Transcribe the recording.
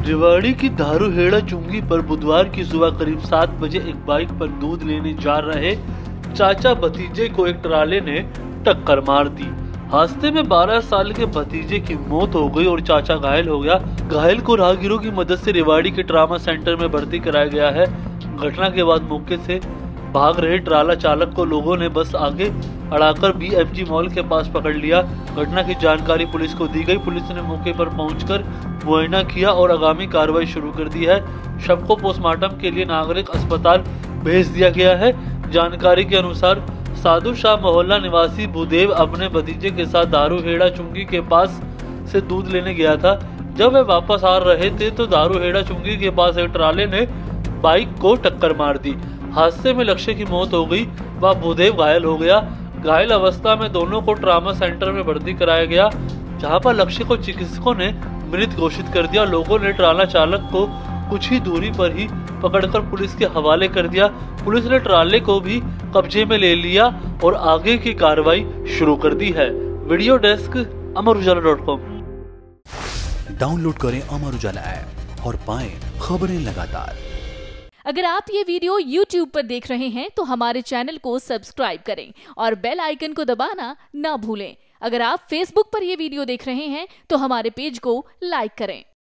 रेवाड़ी की धारूहेड़ा चुंगी पर बुधवार की सुबह करीब 7 बजे एक बाइक पर दूध लेने जा रहे चाचा भतीजे को एक ट्राले ने टक्कर मार दी। हादसे में 12 साल के भतीजे की मौत हो गई और चाचा घायल हो गया। घायल को राहगीरों की मदद से रेवाड़ी के ट्रामा सेंटर में भर्ती कराया गया है। घटना के बाद मौके से भाग रहे ट्राला चालक को लोगों ने बस आगे अड़ाकर BMG मॉल के पास पकड़ लिया। घटना की जानकारी पुलिस को दी गई। पुलिस ने मौके पर पहुंचकर मुआयना किया और आगामी कार्रवाई शुरू कर दी है। शव को पोस्टमार्टम के लिए नागरिक अस्पताल भेज दिया गया है। जानकारी के अनुसार साधु शाह मोहल्ला निवासी भूदेव अपने भतीजे के साथ धारूहेड़ा चुंगी के पास से दूध लेने गया था। जब वे वापस आ रहे थे तो धारूहेड़ा चुंगी के पास एक ट्राले ने बाइक को टक्कर मार दी। हादसे में लक्ष्य की मौत हो गई व भूदेव घायल हो गया। घायल अवस्था में दोनों को ट्रामा सेंटर में भर्ती कराया गया, जहां पर लक्ष्य को चिकित्सकों ने मृत घोषित कर दिया। लोगों ने ट्राला चालक को कुछ ही दूरी पर ही पकड़कर पुलिस के हवाले कर दिया। पुलिस ने ट्राले को भी कब्जे में ले लिया और आगे की कार्रवाई शुरू कर दी है। Video desk अमरुजाला.com। डाउनलोड करें अमर उजाला ऐप और पाएं खबरें लगातार। अगर आप ये वीडियो YouTube पर देख रहे हैं तो हमारे चैनल को सब्सक्राइब करें और बेल आइकन को दबाना ना भूलें। अगर आप Facebook पर ये वीडियो देख रहे हैं तो हमारे पेज को लाइक करें।